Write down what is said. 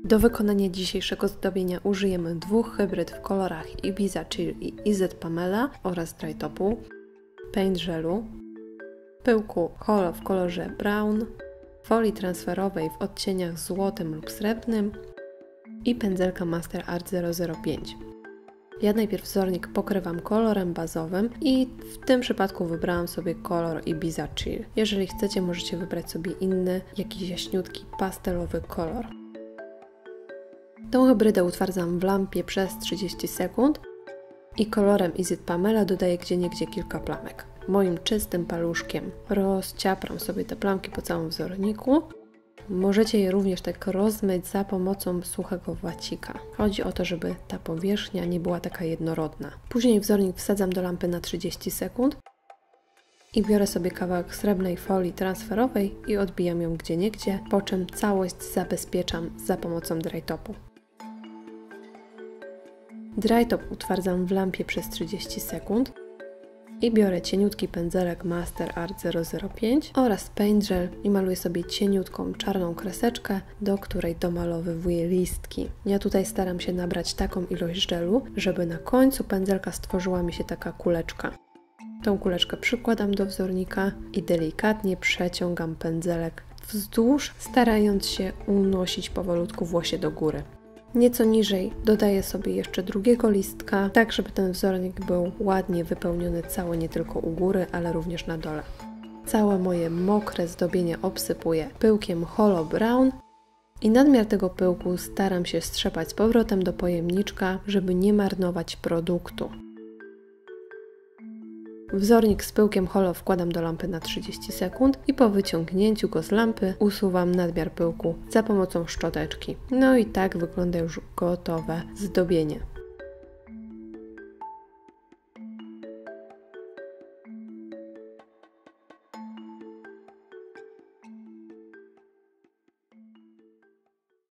Do wykonania dzisiejszego zdobienia użyjemy dwóch hybryd w kolorach Ibiza Chill i IZ Pamela oraz dry topu, paint żelu, pyłku holo w kolorze brown, folii transferowej w odcieniach złotym lub srebrnym i pędzelka Master Art 005. Ja najpierw wzornik pokrywam kolorem bazowym i w tym przypadku wybrałam sobie kolor Ibiza Chill. Jeżeli chcecie, możecie wybrać sobie inny, jakiś jaśniutki, pastelowy kolor. Tą hybrydę utwardzam w lampie przez 30 sekund i kolorem IZ Pamela dodaję gdzieniegdzie kilka plamek. Moim czystym paluszkiem rozciapram sobie te plamki po całym wzorniku. Możecie je również tak rozmyć za pomocą suchego wacika. Chodzi o to, żeby ta powierzchnia nie była taka jednorodna. Później wzornik wsadzam do lampy na 30 sekund i biorę sobie kawałek srebrnej folii transferowej i odbijam ją gdzieniegdzie, po czym całość zabezpieczam za pomocą dry topu. Dry top utwardzam w lampie przez 30 sekund i biorę cieniutki pędzelek Master Art 005 oraz paint gel i maluję sobie cieniutką czarną kreseczkę, do której domalowywuję listki. Ja tutaj staram się nabrać taką ilość żelu, żeby na końcu pędzelka stworzyła mi się taka kuleczka. Tą kuleczkę przykładam do wzornika i delikatnie przeciągam pędzelek wzdłuż, starając się unosić powolutku włosie do góry. Nieco niżej dodaję sobie jeszcze drugiego listka, tak żeby ten wzornik był ładnie wypełniony cały, nie tylko u góry, ale również na dole. Całe moje mokre zdobienie obsypuję pyłkiem holo brown i nadmiar tego pyłku staram się strzepać z powrotem do pojemniczka, żeby nie marnować produktu. Wzornik z pyłkiem holo wkładam do lampy na 30 sekund i po wyciągnięciu go z lampy usuwam nadmiar pyłku za pomocą szczoteczki. No i tak wygląda już gotowe zdobienie.